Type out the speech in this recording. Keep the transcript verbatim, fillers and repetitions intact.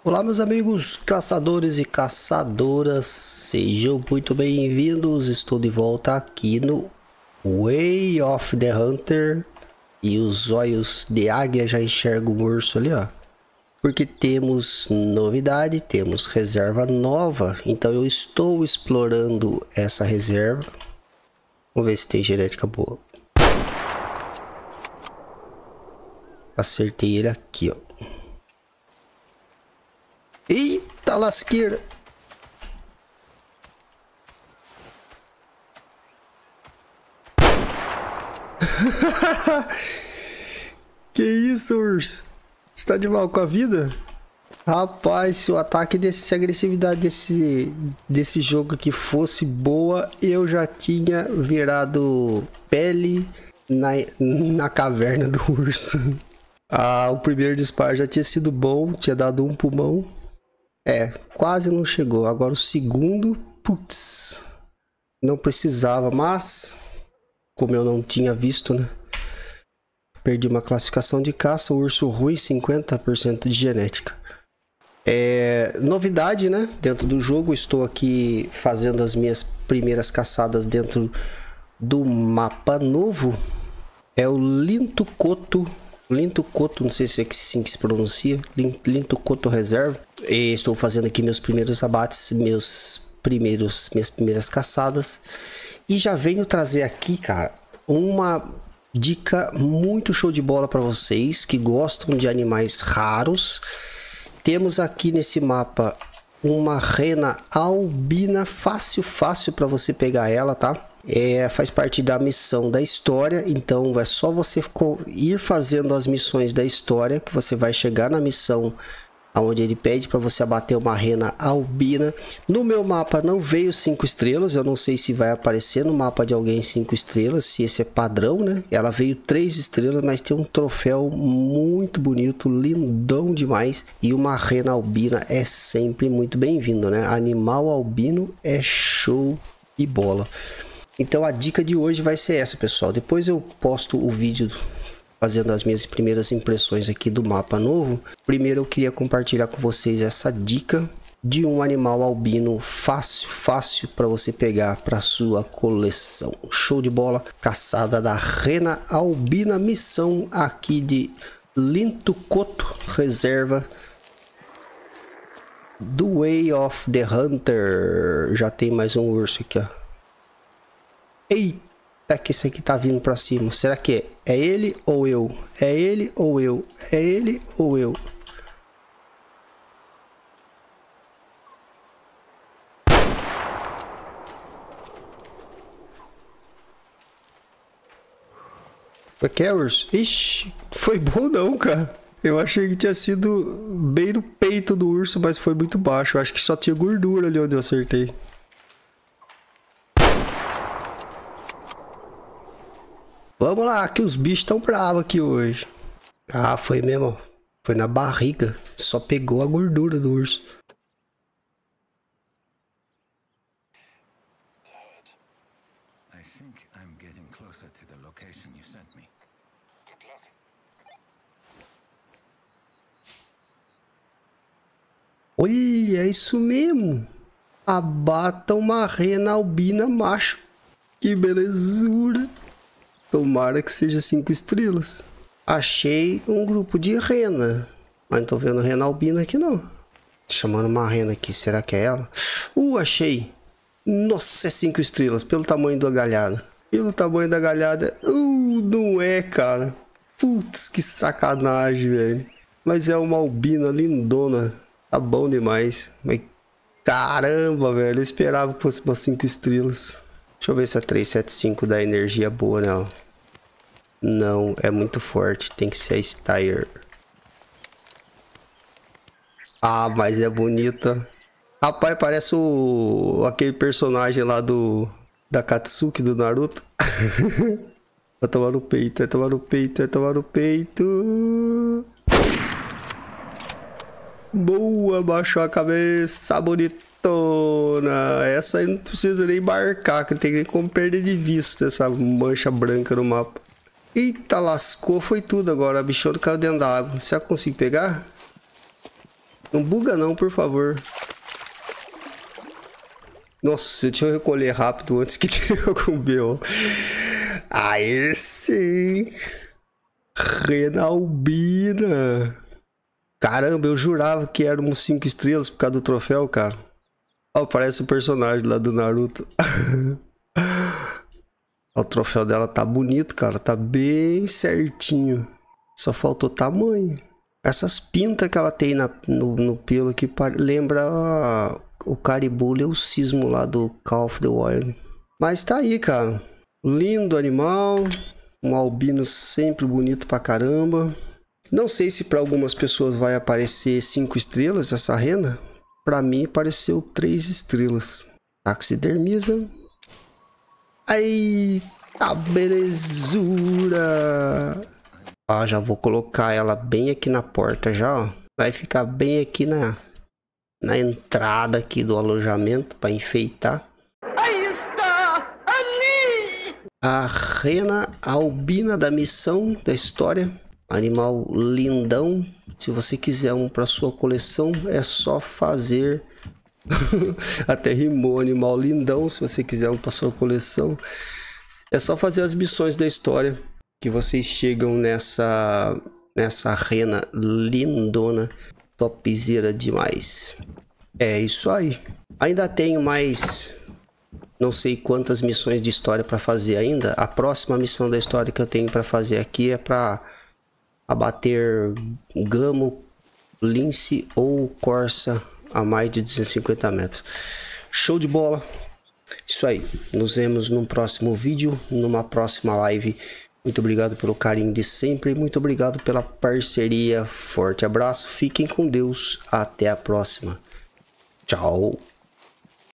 Olá meus amigos caçadores e caçadoras, sejam muito bem-vindos. Estou de volta aqui no Way of the Hunter e os olhos de águia já enxergam o urso ali, ó. Porque temos novidade, temos reserva nova, então eu estou explorando essa reserva. Vamos ver se tem genética boa. Acertei ele aqui, ó. Eita lasqueira! Que isso, urso? Você tá de mal com a vida? Rapaz, se o ataque desse, se a agressividade desse, desse jogo aqui fosse boa, eu já tinha virado pele na, na caverna do urso. Ah, o primeiro disparo já tinha sido bom, tinha dado um pulmão. É, quase não chegou. Agora o segundo, putz, não precisava, mas como eu não tinha visto, né? Perdi uma classificação de caça, o urso ruim, cinquenta por cento de genética. É, novidade, né? Dentro do jogo, estou aqui fazendo as minhas primeiras caçadas dentro do mapa novo. É o Lintukoto. Lintukoto, não sei se é assim que se pronuncia, Lintukoto Reserva. E estou fazendo aqui meus primeiros abates, meus primeiros, minhas primeiras caçadas. E já venho trazer aqui, cara, uma dica muito show de bola para vocês que gostam de animais raros. Temos aqui nesse mapa uma rena albina, fácil, fácil para você pegar ela, tá? É, faz parte da missão da história, então é só você ir fazendo as missões da história que você vai chegar na missão onde ele pede para você abater uma rena albina. No meu mapa não veio cinco estrelas, eu não sei se vai aparecer no mapa de alguém cinco estrelas, se esse é padrão, né? Ela veio três estrelas, mas tem um troféu muito bonito, lindão demais, e uma rena albina é sempre muito bem-vindo, né? Animal albino é show de bola. Então a dica de hoje vai ser essa, pessoal. Depois eu posto o vídeo fazendo as minhas primeiras impressões aqui do mapa novo. Primeiro eu queria compartilhar com vocês essa dica de um animal albino fácil, fácil para você pegar para sua coleção. Show de bola, caçada da rena albina, missão aqui de Lintukoto, reserva do Way of the Hunter. Já tem mais um urso aqui, ó. Eita, que esse aqui tá vindo pra cima. Será que é ele ou eu? É ele ou eu? É ele ou eu? Foi que é, urso? Ixi, foi bom não, cara. Eu achei que tinha sido bem no peito do urso, mas foi muito baixo. Eu acho que só tinha gordura ali onde eu acertei. Vamos lá, que os bichos estão bravos aqui hoje. Ah, foi mesmo. Foi na barriga. Só pegou a gordura do urso. Olha, é isso mesmo. Abata uma rena albina macho. Que belezura. Tomara que seja cinco estrelas. Achei um grupo de rena. Mas não tô vendo rena albina aqui não. Tô chamando uma rena aqui. Será que é ela? Uh, achei. Nossa, é cinco estrelas. Pelo tamanho da galhada. Pelo tamanho da galhada. Uh, não é, cara. Putz, que sacanagem, velho. Mas é uma albina lindona. Tá bom demais. Mas caramba, velho. Eu esperava que fosse umas cinco estrelas. Deixa eu ver se a trezentos e setenta e cinco dá energia boa nela. Não, é muito forte. Tem que ser a Styr. Ah, mas é bonita. Rapaz, parece o... aquele personagem lá do... da Katsuki do Naruto. Vai tomar no peito, vai tomar no peito, vai tomar no peito. Boa, baixou a cabeça, bonitona. Essa aí não precisa nem marcar, que não tem nem como perder de vista essa mancha branca no mapa. Eita, lascou, foi tudo agora. A bichona caiu dentro da água. Será que eu consigo pegar? Não buga não, por favor. Nossa, deixa eu recolher rápido antes que tenha algum B O. Aí sim. Rena albina. Caramba, eu jurava que era uns cinco estrelas por causa do troféu, cara. Ó, parece o personagem lá do Naruto. O troféu dela tá bonito, cara. Tá bem certinho. Só faltou tamanho. Essas pintas que ela tem na, no, no pelo aqui lembra a, o Caribou Leucismo lá do Call of the Wild. Mas tá aí, cara. Lindo animal. Um albino sempre bonito pra caramba. Não sei se para algumas pessoas vai aparecer cinco estrelas essa rena. Para mim apareceu três estrelas. Taxidermiza. Aí, tá belezura. Ah, já vou colocar ela bem aqui na porta já, ó. Vai ficar bem aqui na, na entrada aqui do alojamento para enfeitar. Aí está! Ali! A rena albina da missão da história. Animal lindão. Se você quiser um para sua coleção, é só fazer. Até rimou, animal lindão. Se você quiser um para sua coleção, é só fazer as missões da história que vocês chegam nessa nessa rena lindona, topzera demais. É isso aí. Ainda tenho mais não sei quantas missões de história para fazer ainda. A próxima missão da história que eu tenho para fazer aqui é para abater gamo, lince ou corsa a mais de duzentos e cinquenta metros. Show de bola. Isso aí. Nos vemos no próximo vídeo, numa próxima live. Muito obrigado pelo carinho de sempre. Muito obrigado pela parceria. Forte abraço. Fiquem com Deus. Até a próxima. Tchau.